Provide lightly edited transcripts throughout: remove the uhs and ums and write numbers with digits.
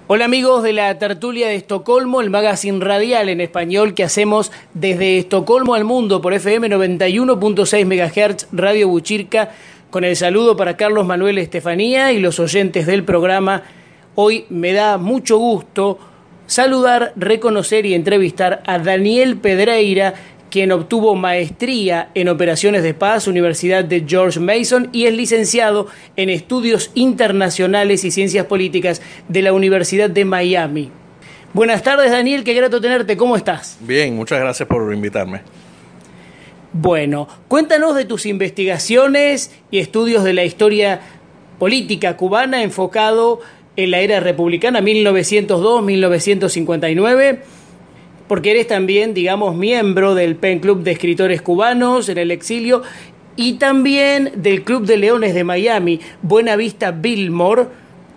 Hola amigos de la tertulia de Estocolmo, el magazine radial en español que hacemos desde Estocolmo al mundo por FM 91.6 MHz, Radio Buchirca, con el saludo para Carlos Manuel Estefanía y los oyentes del programa. Hoy me da mucho gusto saludar, reconocer y entrevistar a Daniel Pedreira, quien obtuvo maestría en Operaciones de Paz, Universidad de George Mason, y es licenciado en Estudios Internacionales y Ciencias Políticas de la Universidad de Miami. Buenas tardes, Daniel, qué grato tenerte, ¿cómo estás? Bien, muchas gracias por invitarme. Bueno, cuéntanos de tus investigaciones y estudios de la historia política cubana enfocado en la era republicana 1902-1959, porque eres también, digamos, miembro del PEN Club de Escritores Cubanos en el exilio y también del Club de Leones de Miami, Buena Vista Biltmore.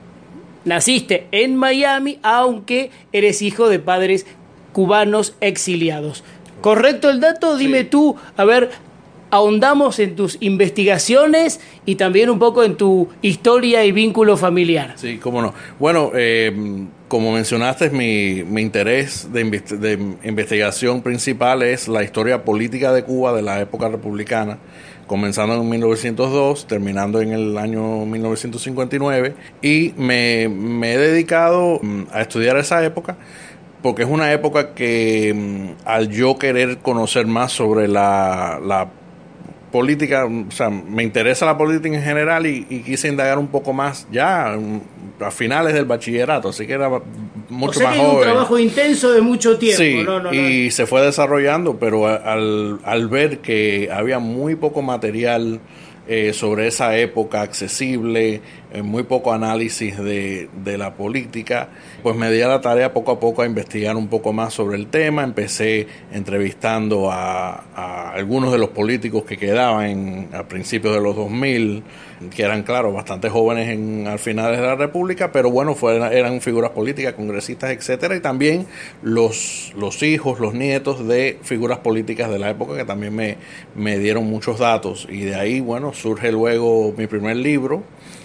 Naciste en Miami, aunque eres hijo de padres cubanos exiliados. ¿Correcto el dato? Dime sí. Tú, a ver, ahondamos en tus investigaciones y también un poco en tu historia y vínculo familiar. Sí, cómo no. Bueno, como mencionaste, mi interés de investigación principal es la historia política de Cuba de la época republicana, comenzando en 1902, terminando en el año 1959, y me he dedicado a estudiar esa época, porque es una época que, al yo querer conocer más sobre la política, o sea, me interesa la política en general y quise indagar un poco más ya a finales del bachillerato, así que era mucho más joven. Un trabajo intenso de mucho tiempo. Sí, y se fue desarrollando, pero al ver que había muy poco material sobre esa época accesible, muy poco análisis de la política, pues me di a la tarea poco a poco a investigar un poco más sobre el tema. Empecé entrevistando a algunos de los políticos que quedaban a principios de los 2000, que eran, claro, bastante jóvenes al final de la República, pero bueno, eran figuras políticas, congresistas, etcétera, y también los hijos, los nietos de figuras políticas de la época que también me dieron muchos datos, y de ahí, bueno, surge luego mi primer libro,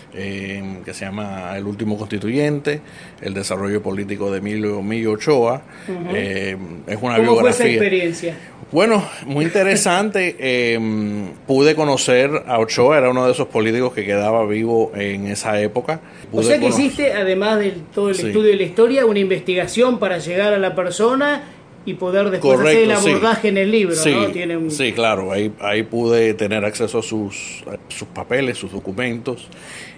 que se llama El último constituyente, el desarrollo político de Emilio Millo Ochoa. Uh-huh. Es una ¿Cómo biografía. fue esa experiencia? Bueno, muy interesante. Pude conocer a Ochoa, era uno de esos políticos que quedaba vivo en esa época. O sea que hiciste, además de todo el estudio de la historia, una investigación para llegar a la persona y poder después hacer el abordaje en el libro, sí, ¿no? Sí, claro, ahí pude tener acceso a sus papeles, sus documentos,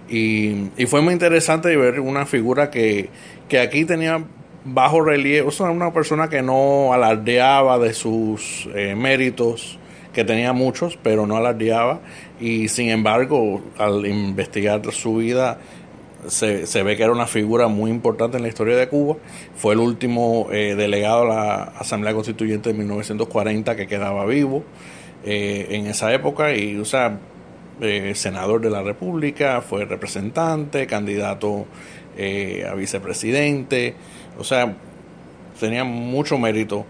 y fue muy interesante ver una figura que aquí tenía bajo relieve, o sea, una persona que no alardeaba de sus méritos, que tenía muchos, pero no alardeaba, y sin embargo, al investigar su vida, se ve que era una figura muy importante en la historia de Cuba. Fue el último delegado a la Asamblea Constituyente de 1940 que quedaba vivo en esa época, y, o sea, senador de la República, fue representante, candidato a vicepresidente, o sea, tenía mucho mérito,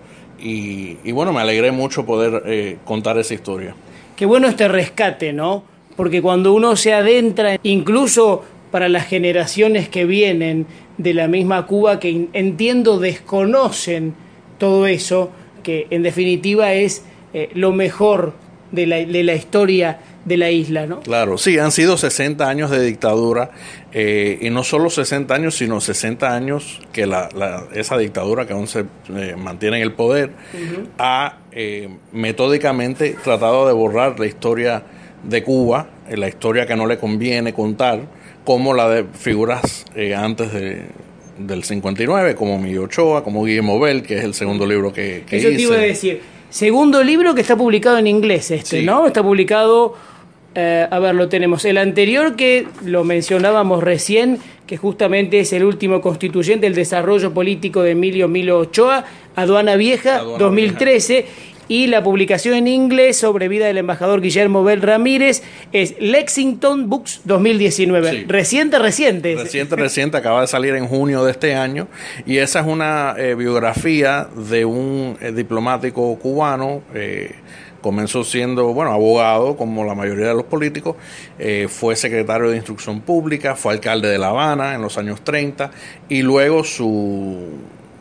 y bueno, me alegré mucho poder contar esa historia. Qué bueno este rescate, ¿no? Porque cuando uno se adentra, incluso para las generaciones que vienen de la misma Cuba, que entiendo desconocen todo eso, que en definitiva es lo mejor de la historia de la isla, ¿no? Claro, sí, han sido 60 años de dictadura, y no solo 60 años, sino 60 años que esa dictadura que aún se mantiene en el poder, uh-huh, ha metódicamente tratado de borrar la historia de Cuba, la historia que no le conviene contar, como la de figuras antes del 59, como Millo Ochoa, como Guillermo Bell, que es el segundo libro que hice. Eso te iba a decir. Segundo libro que está publicado en inglés, sí, ¿no? Está publicado, a ver, lo tenemos. El anterior, que lo mencionábamos recién, que justamente es El último constituyente, el desarrollo político de Emilio Millo Ochoa, Aduana Vieja, 2013. Vieja. Y la publicación en inglés sobre vida del embajador Guillermo Bell Ramírez es Lexington Books 2019. Sí. Reciente, acaba de salir en junio de este año, y esa es una biografía de un diplomático cubano, Comenzó siendo, abogado, como la mayoría de los políticos. Fue secretario de Instrucción Pública, fue alcalde de La Habana en los años 30, y luego su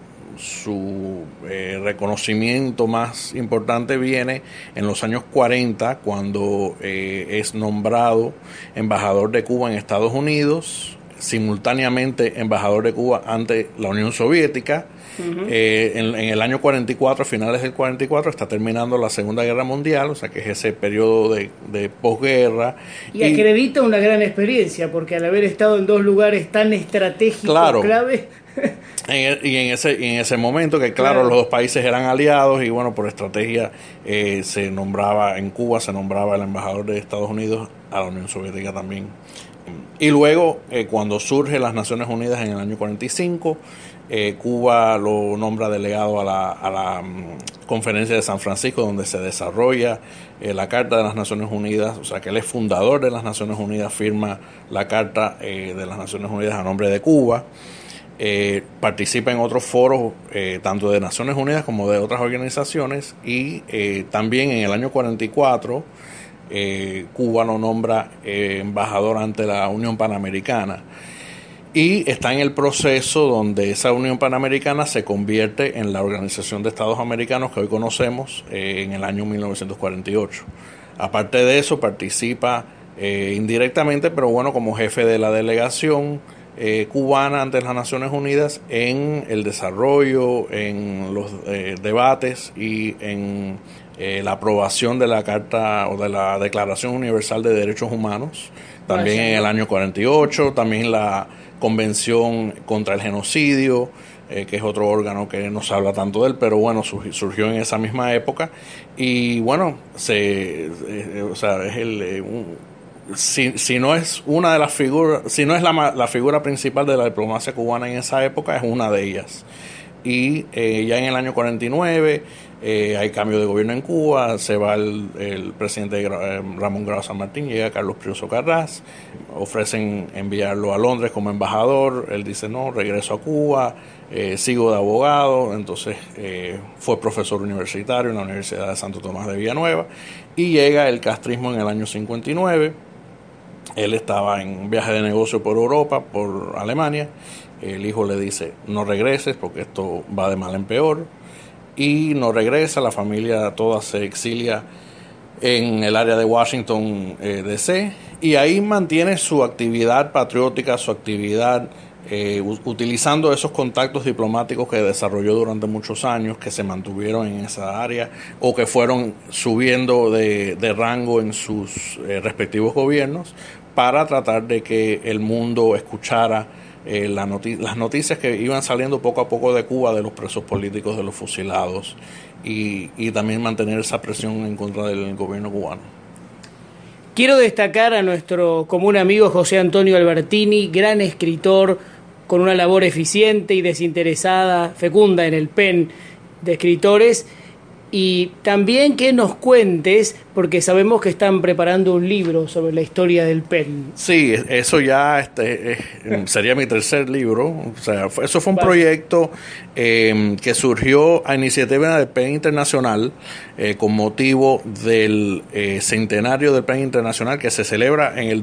reconocimiento más importante viene en los años 40, cuando es nombrado embajador de Cuba en Estados Unidos, simultáneamente embajador de Cuba ante la Unión Soviética. En el año 44, a finales del 44, está terminando la Segunda Guerra Mundial, o sea que es ese periodo de posguerra. Y acredita una gran experiencia, porque al haber estado en dos lugares tan estratégicos, claro, clave... en ese momento que claro, los dos países eran aliados, y por estrategia se nombraba en Cuba, se nombraba el embajador de Estados Unidos a la Unión Soviética también. Y luego, cuando surge las Naciones Unidas en el año 45, Cuba lo nombra delegado a la Conferencia de San Francisco, donde se desarrolla la Carta de las Naciones Unidas. O sea que él es fundador de las Naciones Unidas, firma la Carta de las Naciones Unidas a nombre de Cuba. Participa en otros foros, tanto de Naciones Unidas como de otras organizaciones, y también en el año 44 Cuba lo nombra embajador ante la Unión Panamericana, y está en el proceso donde esa Unión Panamericana se convierte en la Organización de Estados Americanos que hoy conocemos en el año 1948. Aparte de eso, participa indirectamente, pero como jefe de la delegación cubana ante las Naciones Unidas en el desarrollo, en los debates y en la aprobación de la Carta o de la Declaración Universal de Derechos Humanos, también en el año 48, también la Convención contra el Genocidio, que es otro órgano que no se habla tanto de él, pero surgió en esa misma época, y si no es una de las figuras, si no es la figura principal de la diplomacia cubana en esa época, es una de ellas. Y ya en el año 49 hay cambio de gobierno en Cuba, se va el presidente Ramón Grau San Martín, llega Carlos Prioso Carrás, ofrecen enviarlo a Londres como embajador, él dice no, regreso a Cuba, sigo de abogado. Entonces fue profesor universitario en la Universidad de Santo Tomás de Villanueva, y llega el castrismo en el año 59. Él estaba en un viaje de negocio por Europa, por Alemania. El hijo le dice, no regreses porque esto va de mal en peor. Y no regresa, la familia toda se exilia en el área de Washington, D.C. Y ahí mantiene su actividad patriótica, su actividad utilizando esos contactos diplomáticos que desarrolló durante muchos años, que se mantuvieron en esa área o que fueron subiendo de rango en sus respectivos gobiernos, para tratar de que el mundo escuchara las noticias que iban saliendo poco a poco de Cuba, de los presos políticos, de los fusilados, y también mantener esa presión en contra del gobierno cubano. Quiero destacar a nuestro común amigo José Antonio Albertini, gran escritor con una labor eficiente y desinteresada, fecunda en el PEN de escritores, y también que nos cuentes, porque sabemos que están preparando un libro sobre la historia del PEN. Sí, eso ya sería mi tercer libro. O sea, eso fue un proyecto que surgió a iniciativa del PEN Internacional con motivo del centenario del PEN Internacional, que se celebra en el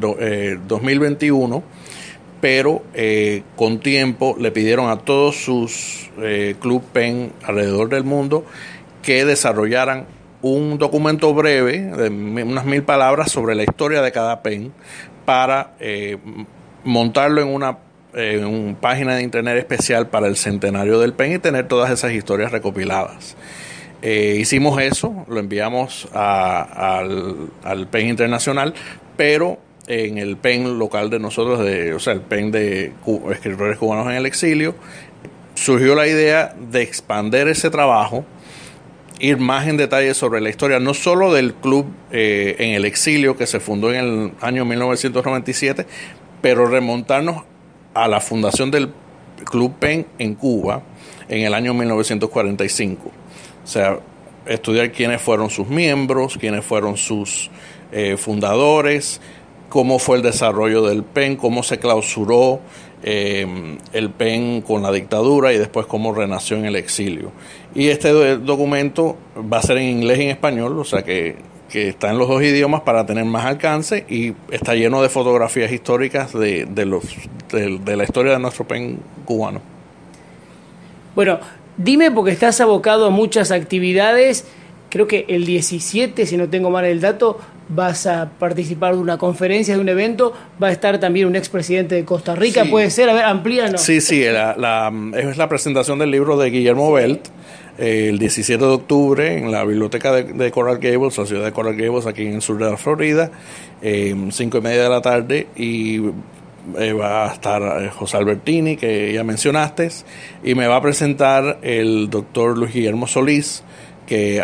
2021, pero con tiempo le pidieron a todos sus club PEN alrededor del mundo que desarrollaran un documento breve de unas 1000 palabras sobre la historia de cada PEN, para montarlo en una página de internet especial para el centenario del PEN y tener todas esas historias recopiladas. Hicimos eso, lo enviamos al PEN Internacional, pero en el PEN local de nosotros, el PEN de escritores cubanos en el exilio, surgió la idea de expandir ese trabajo, ir más en detalle sobre la historia, no solo del club en el exilio, que se fundó en el año 1997, pero remontarnos a la fundación del Club PEN en Cuba en el año 1945. O sea, estudiar quiénes fueron sus miembros, quiénes fueron sus fundadores, cómo fue el desarrollo del PEN, cómo se clausuró el PEN con la dictadura y después cómo renació en el exilio. Y este documento va a ser en inglés y en español, o sea que está en los dos idiomas para tener más alcance, y está lleno de fotografías históricas de la historia de nuestro PEN cubano. Bueno, dime, porque estás abocado a muchas actividades. Creo que el 17, si no tengo mal el dato, vas a participar de una conferencia, de un evento. Va a estar también un expresidente de Costa Rica, sí. ¿Puede ser? A ver, amplíanos. Sí, es la presentación del libro de Guillermo Belt, el 17 de octubre en la biblioteca de Coral Gables, la ciudad de Coral Gables, aquí en el sur de la Florida, 5:30 de la tarde, y va a estar José Albertini, que ya mencionaste, y me va a presentar el doctor Luis Guillermo Solís, que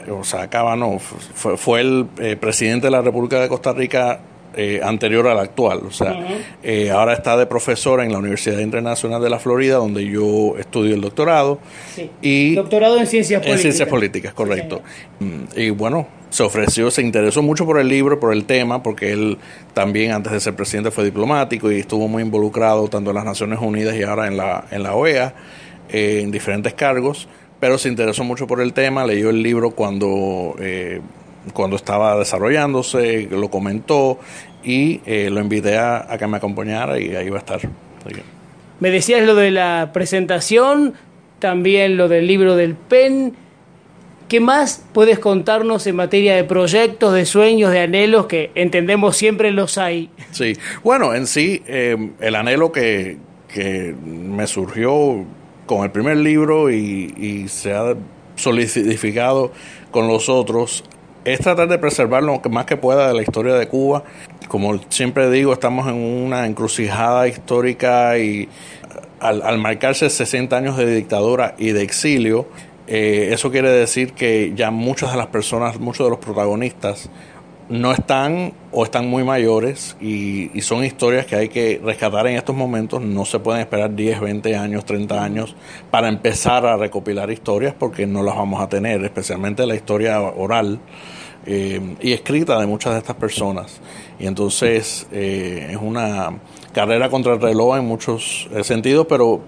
fue el presidente de la República de Costa Rica anterior al actual, o sea, ahora está de profesor en la Universidad Internacional de la Florida, donde yo estudio el doctorado. Sí. Y doctorado en ciencias políticas. En ciencias políticas, correcto. Sí. Y bueno, se interesó mucho por el libro, por el tema, porque él también antes de ser presidente fue diplomático y estuvo muy involucrado tanto en las Naciones Unidas y ahora en la OEA, en diferentes cargos, pero se interesó mucho por el tema, leyó el libro cuando estaba desarrollándose, lo comentó, y lo invité a que me acompañara, y ahí va a estar. Me decías lo de la presentación, también lo del libro del PEN. ¿Qué más puedes contarnos en materia de proyectos, de sueños, de anhelos, que entendemos siempre los hay? Sí, bueno, en sí, el anhelo que me surgió con el primer libro y se ha solidificado con los otros es tratar de preservar lo más que pueda de la historia de Cuba. Como siempre digo, estamos en una encrucijada histórica, y al marcarse 60 años de dictadura y de exilio, eso quiere decir que ya muchas de las personas, muchos de los protagonistas no están o están muy mayores, y son historias que hay que rescatar en estos momentos. No se pueden esperar 10, 20 años, 30 años para empezar a recopilar historias, porque no las vamos a tener, especialmente la historia oral y escrita de muchas de estas personas. Y entonces es una carrera contra el reloj en muchos sentidos, pero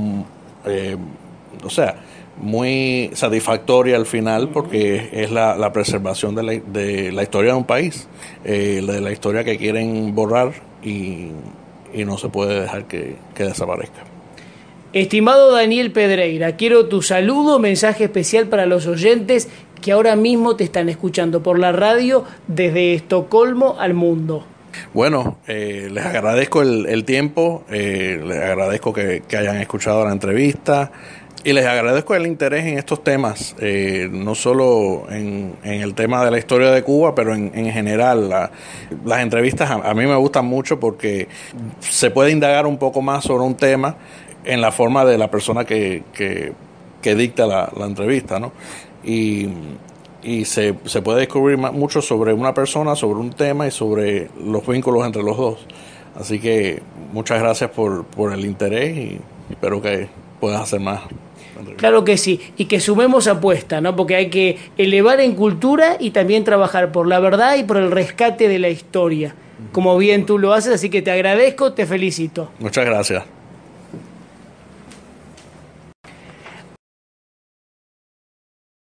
o sea, muy satisfactoria al final, porque es la preservación de la historia de un país, de la historia que quieren borrar, y no se puede dejar que desaparezca. Estimado Daniel Pedreira, quiero tu saludo, mensaje especial para los oyentes que ahora mismo te están escuchando por la radio desde Estocolmo al mundo. Bueno, les agradezco el tiempo, les agradezco que hayan escuchado la entrevista, y les agradezco el interés en estos temas, no solo en el tema de la historia de Cuba, pero en general. Las entrevistas a mí me gustan mucho, porque se puede indagar un poco más sobre un tema en la forma de la persona que dicta la entrevista, ¿no? Y se puede descubrir mucho sobre una persona, sobre un tema, y sobre los vínculos entre los dos. Así que muchas gracias por el interés, y espero que puedas hacer más. Claro que sí, y que sumemos apuesta, ¿no? Porque hay que elevar en cultura y también trabajar por la verdad y por el rescate de la historia, como bien tú lo haces, así que te agradezco, te felicito. Muchas gracias.